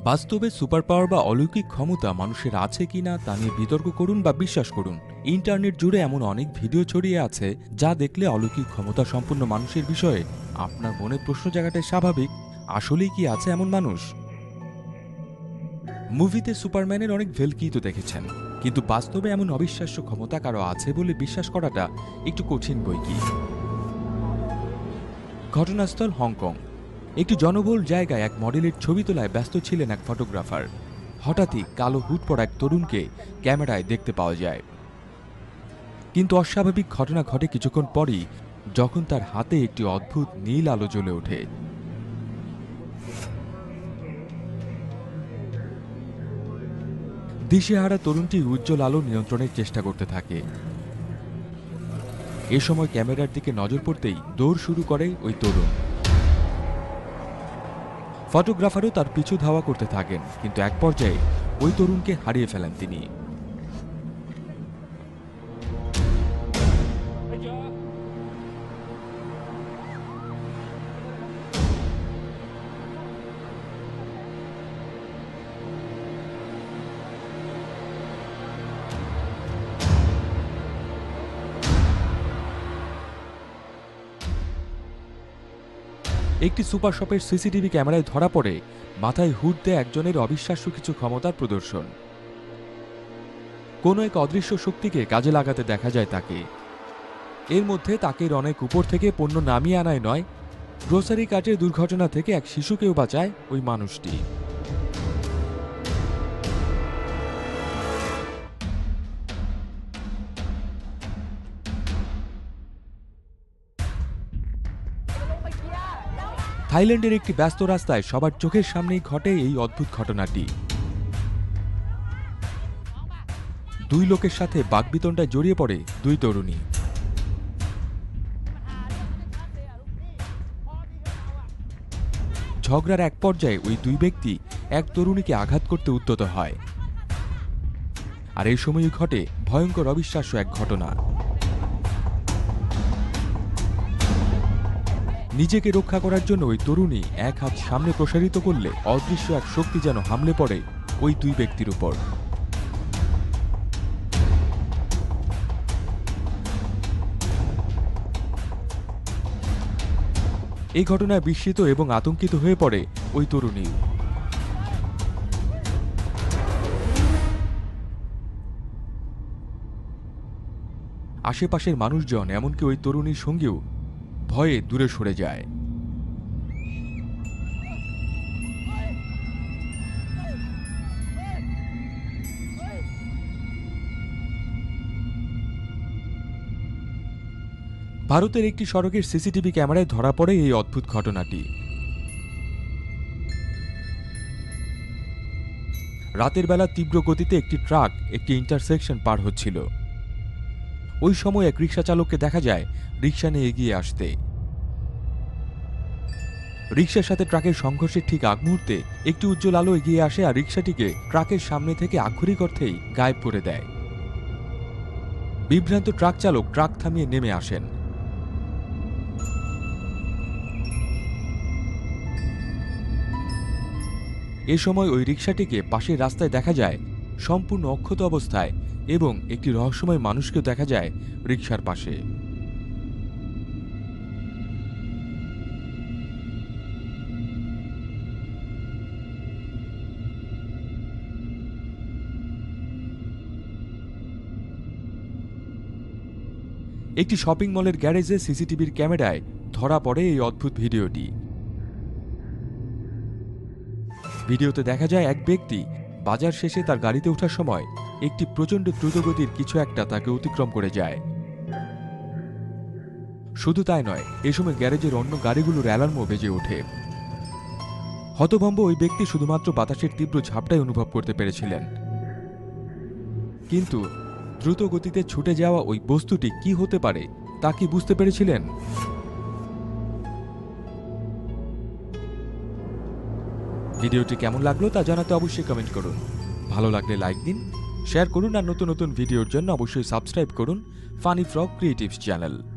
বাস্তবে super power বা অলৌকিক ক্ষমতা মানুষের আছে কিনা তা নিয়ে বিতর্ক করুন বা বিশ্বাস করুন, ইন্টারনেট জুড়ে এমন অনেক ভিডিও ছড়িয়ে আছে যা দেখলে অলৌকিক ক্ষমতা সম্পন্ন মানুষের বিষয়ে আপনার মনে প্রশ্ন জাগাটাই স্বাভাবিক। আসলেই কি আছে এমন মানুষ? মুভিতে সুপারম্যানের অনেক ভেলকি তো দেখেছেন, কিন্তু বাস্তবে এমন অবিশ্বাস্য ক্ষমতা কারো আছে বলে বিশ্বাস করাটা একটু কঠিন বই কি। ঘটনাস্থল হংকং। একটি জনবহুল জায়গায় এক মডেলের ছবি তোলায় ব্যস্ত ছিলেন এক ফটোগ্রাফার। হঠাৎই কালো হুড পরা এক তরুণকে ক্যামেরায় দেখতে পাওয়া যায়। কিন্তু অস্বাভাবিক ঘটনা ঘটে কিছুক্ষণ পরই, যখন তার হাতে একটি অদ্ভুত নীল আলো জ্বলে ওঠে। দিশেহারা তরুণটি উজ্জ্বল আলো নিয়ন্ত্রণের চেষ্টা করতে থাকে। এ সময় ক্যামেরার দিকে নজর পড়তেই দৌড় শুরু করে ওই তরুণ। ফটোগ্রাফারও তার পিছু ধাওয়া করতে থাকেন, কিন্তু এক পর্যায়ে ওই তরুণকে হারিয়ে ফেলেন তিনি। একটি সুপার শপের সিসিটিভি ক্যামেরায় ধরা পড়ে মাথায় হুড দিয়ে একজনের অবিশ্বাস্য কিছু ক্ষমতার প্রদর্শন। কোনো এক অদৃশ্য শক্তিকে কাজে লাগাতে দেখা যায় তাকে। এর মধ্যে তাকের অনেক উপর থেকে পণ্য নামিয়ে আনায় নয়, গ্রোসারি কার্টের দুর্ঘটনা থেকে এক শিশুকেও বাঁচায় ওই মানুষটি। থাইল্যান্ডের একটি ব্যস্ত রাস্তায় সবার চোখের সামনেই ঘটে এই অদ্ভুত ঘটনাটি। দুই লোকের সাথে বাকবিতণ্ডায় জড়িয়ে পড়ে দুই তরুণী। ঝগড়ার এক পর্যায়ে ওই দুই ব্যক্তি এক তরুণীকে আঘাত করতে উদ্যত হয়। আর এই সময়ই ঘটে ভয়ঙ্কর অবিশ্বাস্য এক ঘটনা। নিজেকে রক্ষা করার জন্য ওই তরুণী এক হাত সামনে প্রসারিত করলে অদৃশ্য এক শক্তি যেন হামলে পড়ে ওই দুই ব্যক্তির উপর। এই ঘটনায় বিস্মিত এবং আতঙ্কিত হয়ে পড়ে ওই তরুণী। আশেপাশের মানুষজন, এমনকি ওই তরুণীর সঙ্গীও ভয়ে দূরে সরে যায়। ভারতের একটি সড়কের সিসিটিভি ক্যামেরায় ধরা পড়ে এই অদ্ভুত ঘটনাটি। রাতের বেলা তীব্র গতিতে একটি ট্রাক একটি ইন্টারসেকশন পার হচ্ছিল। ওই সময় এক রিকশা চালককে দেখা যায় রিকশা নিয়ে এগিয়ে আসতে। রিকশার সাথে ট্রাকের সংঘর্ষের ঠিক আগ মুহূর্তে একটি উজ্জ্বল আলো এগিয়ে আসে আর রিকশাটিকে ট্রাকের সামনে থেকে আক্ষরিক অর্থেই গায়েব করে দেয়। বিভ্রান্ত ট্রাক চালক ট্রাক থামিয়ে নেমে আসেন। এ সময় ওই রিকশাটিকে পাশের রাস্তায় দেখা যায় সম্পূর্ণ অক্ষত অবস্থায়, এবং একটি রহস্যময় মানুষকেও দেখা যায় রিকশার পাশে। একটি শপিং মলের গ্যারেজে সিসিটিভির ক্যামেরায় ধরা পড়ে এই অদ্ভুত ভিডিওটি। ভিডিওতে দেখা যায় এক ব্যক্তি বাজার শেষে তার গাড়িতে ওঠার সময় একটি প্রচণ্ড দ্রুতগতির কিছু একটা তাকে অতিক্রম করে যায়। শুধু তাই নয়, এ সময় গ্যারেজের অন্য গাড়িগুলোর অ্যালার্মও বেজে ওঠে। হতভম্ব ওই ব্যক্তি শুধুমাত্র বাতাসের তীব্র ঝাপটাই অনুভব করতে পেরেছিলেন। কিন্তু দ্রুত গতিতে ছুটে যাওয়া ওই বস্তুটি কি হতে পারে তা কি বুঝতে পেরেছিলেন? ভিডিওটি কেমন লাগলো তা জানাতে অবশ্যই কমেন্ট করুন। ভালো লাগলে লাইক দিন, শেয়ার করুন, আর নতুন নতুন ভিডিওর জন্য অবশ্যই সাবস্ক্রাইব করুন ফানি ফ্রগ ক্রিয়েটিভস চ্যানেল।